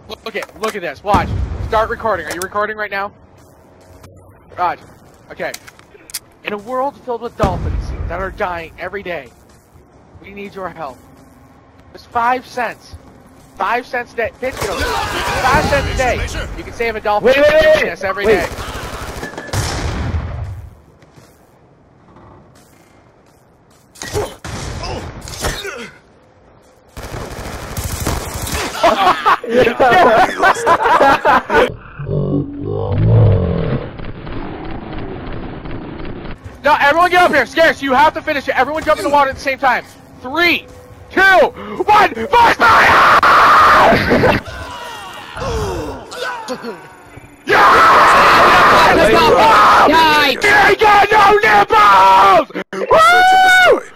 Look at this. Watch. Start recording. Are you recording right now? Raj. Okay. In a world filled with dolphins that are dying every day, we need your help. It's 5 cents. 5 cents a day. Pitch goes. 5 cents a day. You can save a dolphin every day. No, everyone get up here. Scarce, you have to finish it. Everyone jump in the water at the same time. 3, 2, 1, fire! Yeah! Let's go! Die! He ain't got no nipples! Woo!